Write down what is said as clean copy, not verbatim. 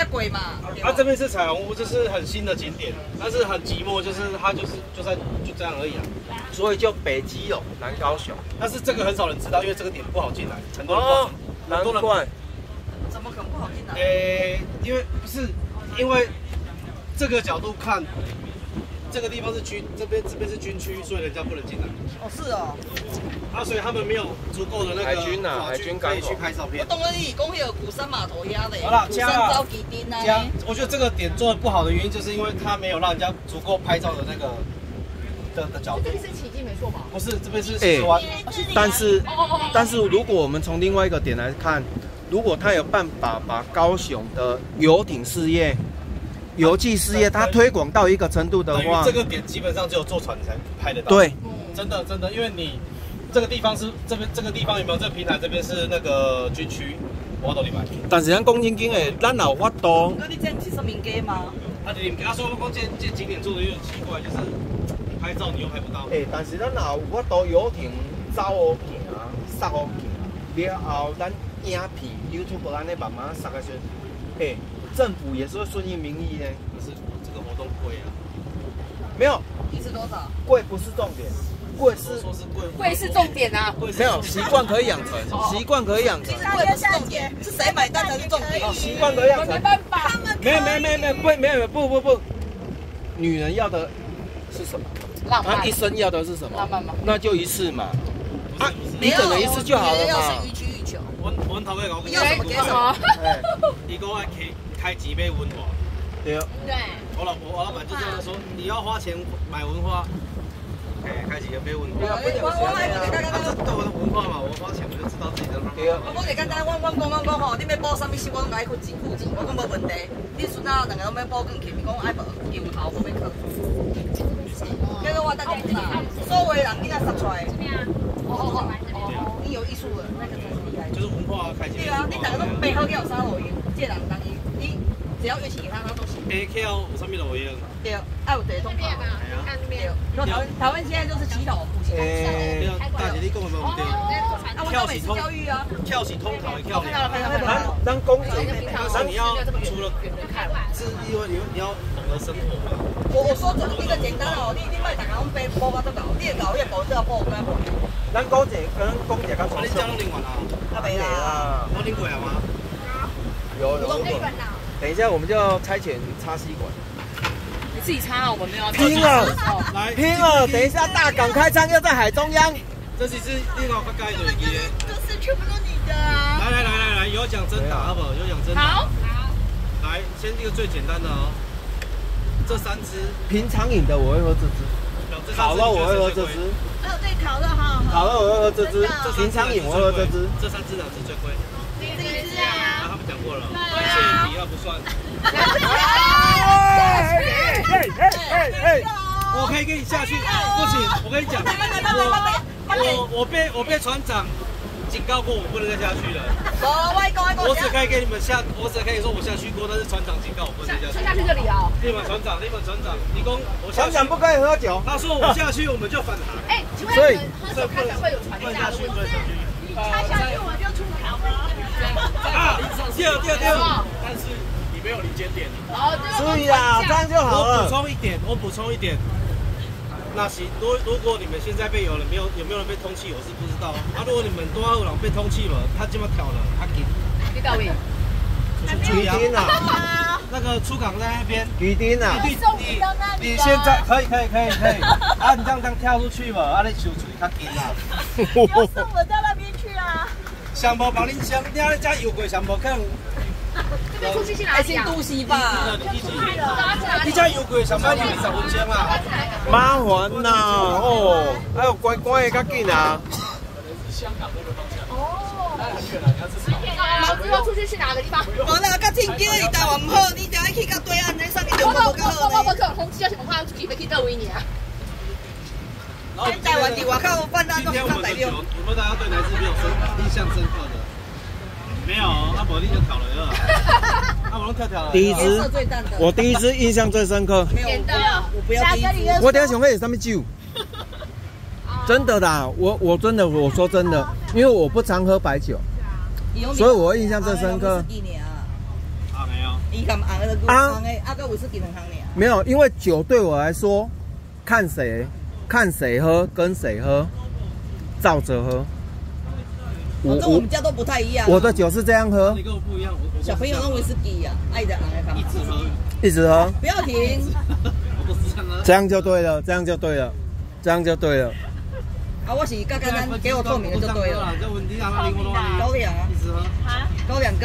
鬼嘛。 这边是彩虹屋，这是很新的景点，但是很寂寞，就是它就这样而已啊。 所以就北基隆、南高雄。 但是这个很少人知道，因为这个点不好进来，很多人不好进来。 难怪。 怎么可能不好进来？ 因为不是因为这个角度看。 这个地方是这边是军区，所以人家不能进来。 哦，是哦。 所以他们没有足够的那个海军啊，海军可以去拍照片。 我懂了你，讲那个鼓山码头遐的。 好了， 鼓山招旗丁啊。 我觉得这个点做的不好的原因，就是因为他没有让人家足够拍照的那个的角度。 这里是旗津没错吧？ 不是，这边是西湾。 但是如果我们从另外一个点来看，如果他有办法把高雄的游艇事业。 游记事业，它推广到一个程度的话， 这个点基本上只有坐船才拍得到。 对， 真的，因为你这个地方是这个地方有没有这个平台？这边是那个军区，我都明白。 但是咱讲正经的，咱有法度。 那你这样是什么街吗？ 说我讲这景点做的有点奇怪，就是拍照你又拍不到。 但是咱有法度游艇走好行啊，塞好行，了后咱影片 YouTube 安尼慢慢塞下去，政府也是会顺应民意呢。 可是这个活动贵啊。 没有。 一次多少？ 贵不是重点，贵是说是贵。 贵是重点啊。 没有习惯可以养成，习惯可以养成。 贵不是重点，是谁买单才是重点。 习惯可以养成。 没办法。 不，女人要的是什么？ 浪漫。 她一生要的是什么？ 浪漫嘛。 那就一次嘛。 你可能一次就好了嘛。 要是予取予求。 我头尾讲， 要什么给什么。 你讲爱开几杯文化。 对。我老板就这样说，你要花钱买文化，开几杯文化。 我这对我的文化嘛，我花钱我就知道自己的方法。 我讲简单，我讲吼，你要报什么事，我拢爱付钱，我讲无问题。你孙仔两个拢要报更去，你讲爱无油头无要去。叫做我大家知道，所有人囡仔生出来，你有艺术的，那个才是厉害。 就是文化开起来。 对啊，你大家都背后要有啥路用，这人当伊，你只要乐器给他，他都行。 KL 有啥物路用？ 对，爱有地通跑。台湾现在就是乞讨普及。 大姐，你讲的没有对。 跳起通教育啊， 跳起通考的跳。 当公主， 那你要除了是因为你要懂得生活嘛。 我说一个简单哦，你卖大家拢背包包都搞，你搞迄保证保干保。 咱讲者跟讲者较你家拢啉完啦？ 没啦。 我啉过了吗？ 有。等一下我们就差遣插吸管。 你自己插啊，我们没有要。 拼了！来拼了！等一下大港开唱又在海中央。 这是另外个盖的机。 就是全部都你的啊！ 来，有奖征答好不好？有奖征答。好。来，先这个最简单的哦。这3支。 平常饮的我会喝这支。烤肉我会喝这支。 对，烤肉哈。 烤肉我会喝这支。平常饮我会喝这支。 这3支哪支最贵？ 这一支啊。 他们讲过了，谢底要不算。我可以跟你下去，不行，我跟你讲，我被船长警告过，我不能再下去了。我只可以跟你们我只可以说我下去过，但是船长警告我不能再下去。 下去这里哦。 你们船长，你讲我下去。 船长不可以喝酒。 他说我下去我们就返航。 请问你们喝酒开船会有船下去？ 插下去我就出航了。 第二， 但是你没有离间点。 所以啊，这样就好了。 我补充一点。那行，如果你们现在有没有人被通缉，我是不知道。如果你们多少人被通缉了，他这么跳了，他给。 你到位。 鱼丁啊。 那个出港在那边。 鱼丁啊。 你现在可以。啊，你这样跳出去嘛，你手处较紧啊。 要送我到那边去啊。 上坡帮你上，你那家游过上坡可能。 这边出去是哪里啊？ 都西吧。 你家游过上坡要20分钟啊。 麻烦呐，哦，还有乖的较紧啊。 之后出去去哪个地方？ 我那个正经的，你台湾唔好，你就要去到对岸那上面就无够好。 我通知叫什么话？出去要去到维尼啊？ 台湾伫外口办那种上台有没有大家对哪支比较印象深刻的？没有，阿伯你就跳了，阿伯跳了。 第一支，我第一支印象最深刻。 甜的， 我不要第一支。 我等下想喝什么酒？真的啦，我真的，我说真的，因为我不常喝白酒，所以我印象最深刻。 没有。 伊含红的、红的，个威士忌两项尔。 没有，因为酒对我来说，看谁喝跟谁喝，照着喝。 跟我们家都不太一样。 我的酒是这样喝。 你跟我不一样， 小朋友弄威士忌啊，爱的红的。 一直喝， 一直喝。 不要停。 我都是这样喝。 这样就对了，这样就对了，这样就对了。 啊，我是刚刚给我透明的就对了。 这问题让他灵活的， 高粱啊， 一直喝。 高粱。